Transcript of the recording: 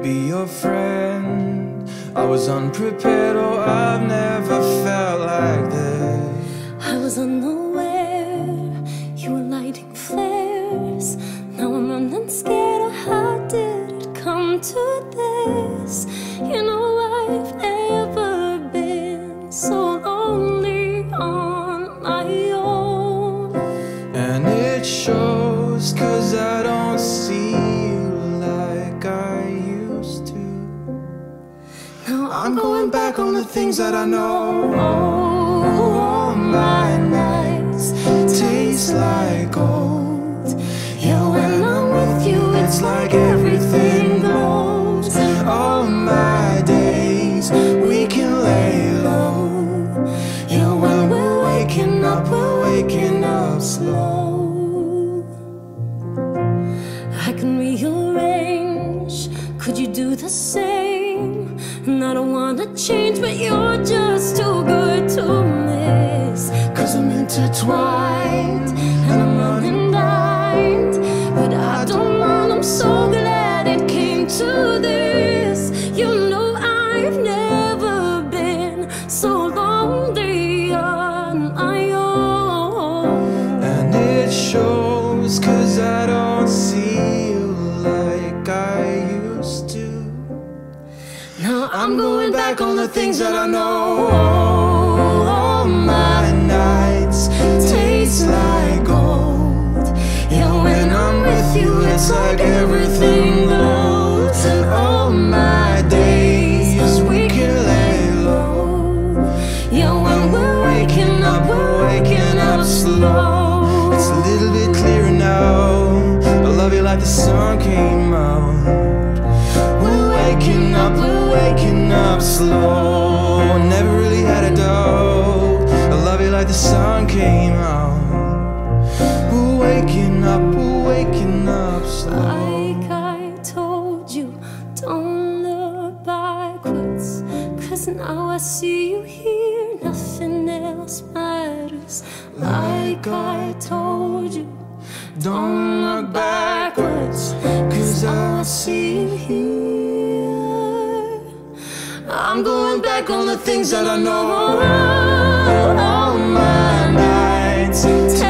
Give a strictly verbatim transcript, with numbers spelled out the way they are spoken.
be your friend. I was unprepared, oh, I've never felt like this. I was unaware you were lighting flares. Now I'm running scared. Oh, how did it come to this? You know I've never been so lonely on my own. And it shows, 'cause I don't see you like I used to. Now I'm going back on the things that I know. Oh, all my nights Taste like gold. yeah, when I'm with you, It's like everything glows. All my days we can lay low. yeah, when we're waking up, we're waking up slow. I can rearrange, could you do the same? And I don't wanna change, but you're just too good to miss. 'Cause I'm intertwined And I'm running blind, but I don't mind, I'm so glad it came to this. You know I've never been so lonely on my own. and it shows, 'cause I don't see you like I used to. Now I'm going back on the things that I know. All my nights taste like gold. Yeah, when I'm with you, it's like everything glows. And all my days we can lay low. Yeah, when we're waking up, we're waking up slow. It's a little bit clearer now. I love you like the sun came out. We're waking up, we're waking up slow. Never really had a doubt. I love you like the sun came out. We're waking up, we're waking up slow. Like I told you, don't look backwards, 'cause now I see you here, nothing else matters. Like I told you, Don't look backwards, 'cause I see you here. I'm going back on the things that I know. all my nights.